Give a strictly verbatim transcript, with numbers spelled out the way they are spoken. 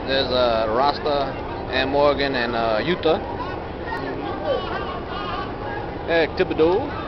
There's uh, Rasta and Morgan and uh, Utah. Eric Thibodeau.